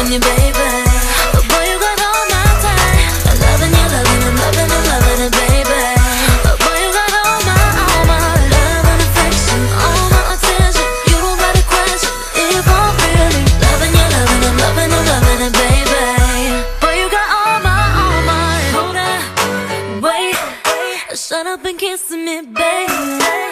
loving you, baby. But boy, you got all my time. I'm loving you, loving you, loving you, loving you, baby. But boy, you got all my love and affection, all my attention. You don't gotta question if I'm really loving you, loving you, loving you, loving you, baby. Boy, you got all my. Hold up, wait, shut up and kiss me, baby.